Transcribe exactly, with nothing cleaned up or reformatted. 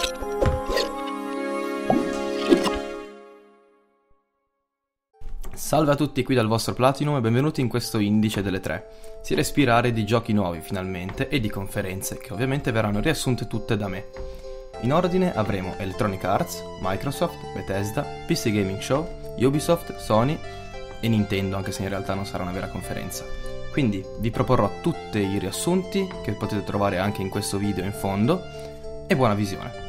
Salve a tutti, qui dal vostro Platinum e benvenuti in questo indice delle tre. Si respira aria di giochi nuovi finalmente e di conferenze che ovviamente verranno riassunte tutte da me. In ordine avremo Electronic Arts, Microsoft, Bethesda, P C Gaming Show, Ubisoft, Sony e Nintendo, anche se in realtà non sarà una vera conferenza. Quindi vi proporrò tutti i riassunti che potete trovare anche in questo video in fondo e buona visione.